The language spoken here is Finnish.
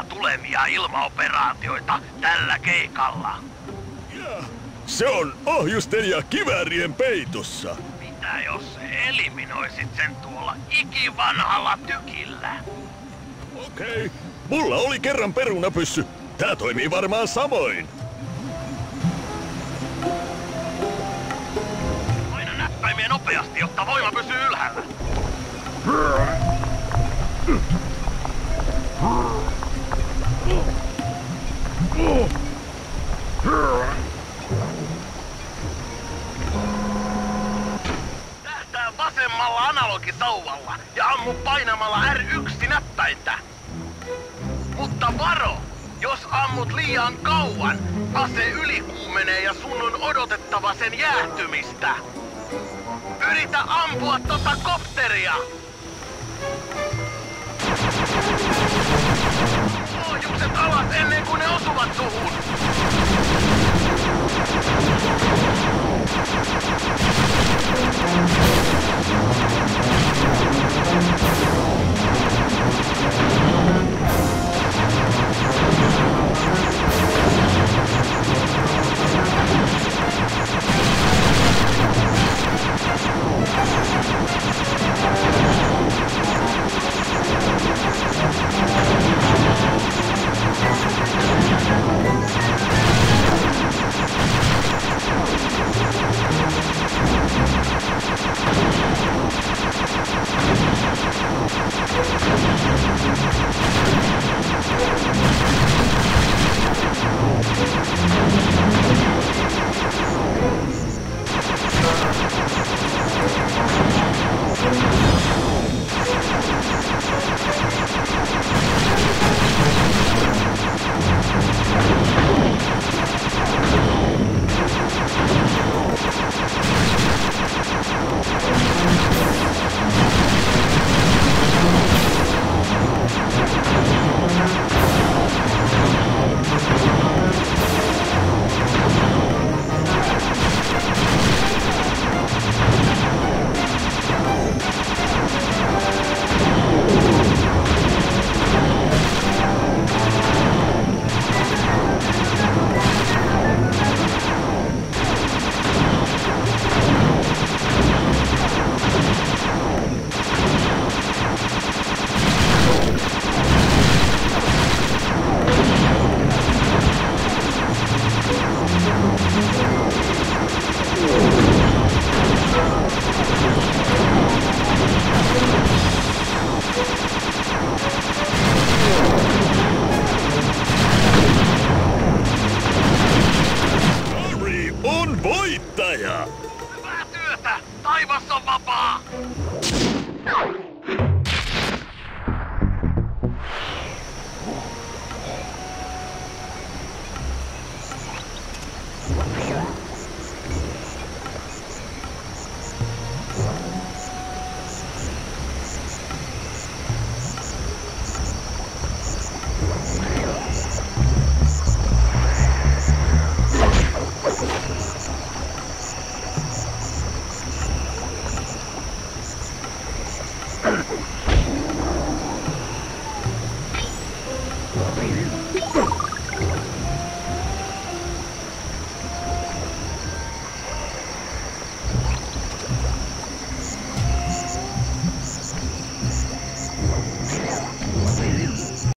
uusia tulevia ilmaoperaatioita tällä keikalla. Ja, se on ohjusten ja kiväärien peitossa. Mitä jos eliminoisit sen tuolla ikivanhalla tykillä? Okei, mulla oli kerran perunapyssy. Tää toimii varmaan samoin. Paina näppäimiä nopeasti, jotta voima pysyy ylhäällä. Tähtää vasemmalla analogisauvalla ja ammu painamalla R1-näppäintä. Mutta varo! Jos ammut liian kauan, ase ylikuumenee ja sun on odotettava sen jäähtymistä. Yritä ampua tota kopteria! Ohjukset